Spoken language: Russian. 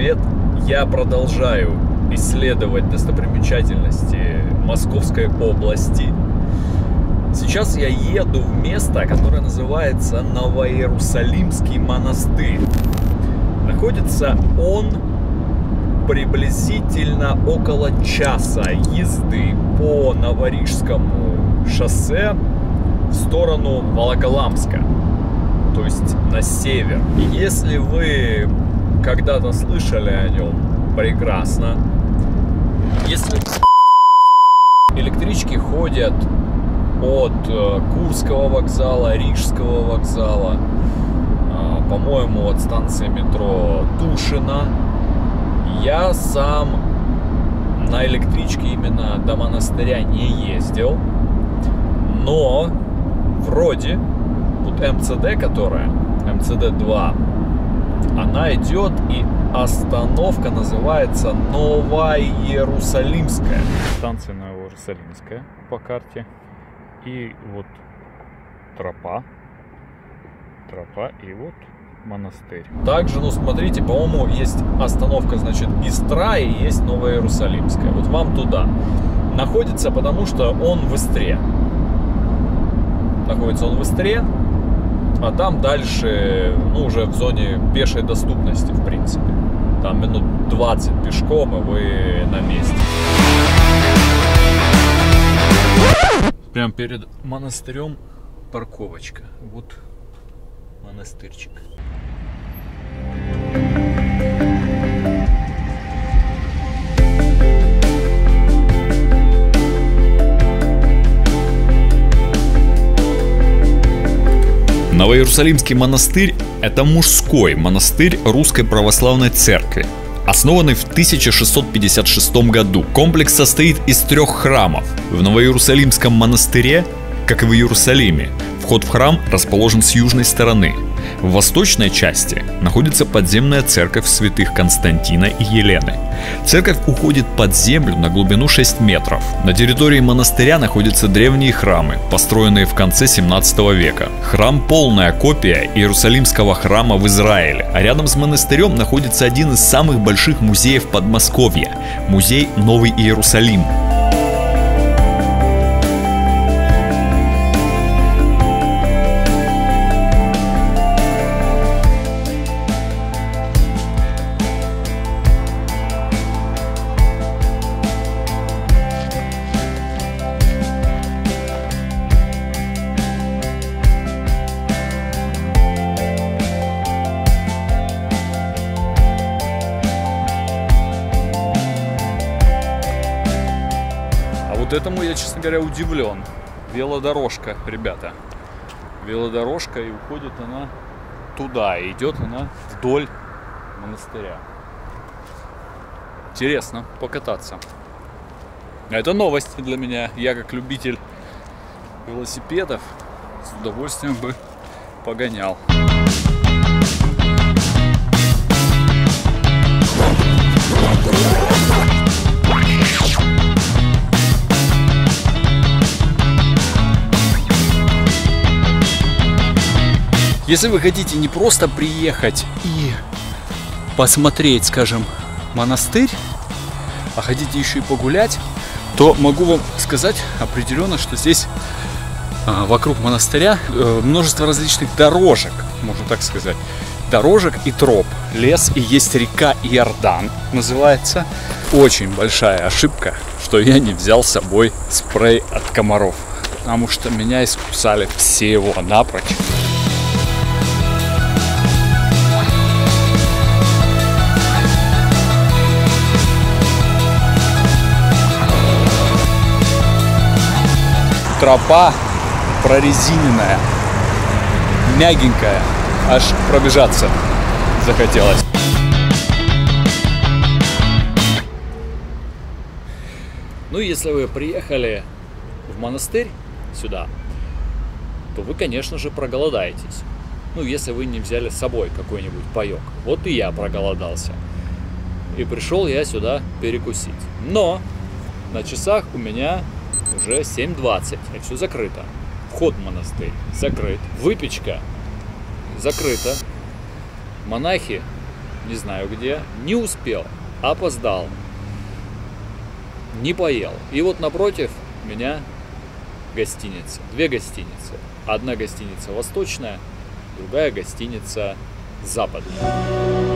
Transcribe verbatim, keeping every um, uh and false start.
привет! Я продолжаю исследовать достопримечательности Московской области. Сейчас я еду в место, которое называется Новоиерусалимский монастырь. Находится он приблизительно около часа езды по Новорижскому шоссе в сторону Волоколамска, то есть на север. И если вы когда-то слышали о нем, прекрасно. Если электрички ходят от Курского вокзала, Рижского вокзала, по-моему, от станции метро Тушино, я сам на электричке именно до монастыря не ездил, но вроде вот эм цэ дэ, которая эм цэ дэ два, она идет, и остановка называется Новоиерусалимская. Станция Новоиерусалимская по карте. И вот тропа. Тропа и вот монастырь. Также, ну смотрите, по-моему, есть остановка, значит, Истра и есть Новоиерусалимская. Вот вам туда. Находится, потому что он в Истре. Находится он в Истре. А там дальше, ну, уже в зоне пешей доступности, в принципе. Там минут двадцать пешком, и вы на месте. Прям перед монастырем парковочка. Вот монастырчик. Новоиерусалимский монастырь – это мужской монастырь Русской Православной Церкви, основанный в тысяча шестьсот пятьдесят шестом году. Комплекс состоит из трех храмов. В Новоиерусалимском монастыре, как и в Иерусалиме, вход в храм расположен с южной стороны. В восточной части находится подземная церковь святых Константина и Елены. Церковь уходит под землю на глубину шесть метров. На территории монастыря находятся древние храмы, построенные в конце семнадцатого века. Храм – полная копия Иерусалимского храма в Израиле, а рядом с монастырем находится один из самых больших музеев Подмосковья – музей Новый Иерусалим. Вот этому я, честно говоря, удивлен. Велодорожка, ребята. Велодорожка, и уходит она туда, и идет она вдоль монастыря. Интересно покататься. Это новость для меня. Я, как любитель велосипедов, с удовольствием бы погонял. Если вы хотите не просто приехать и посмотреть, скажем, монастырь, а хотите еще и погулять, то могу вам сказать определенно, что здесь а, вокруг монастыря а, множество различных дорожек, можно так сказать. Дорожек и троп. Лес, и есть река Иордан, называется. Очень большая ошибка, что я не взял с собой спрей от комаров, потому что меня искусали все его напрочь. Тропа прорезиненная, мягенькая, аж пробежаться захотелось. Ну, если вы приехали в монастырь сюда, то вы, конечно же, проголодаетесь. Ну, если вы не взяли с собой какой-нибудь паёк. Вот и я проголодался. И пришел я сюда перекусить. Но на часах у меня уже семь двадцать, и все закрыто. Вход в монастырь закрыт. Выпечка закрыта. Монахи не знаю где, не успел, опоздал, не поел. И вот напротив меня гостиница, две гостиницы. Одна гостиница восточная, другая гостиница западная.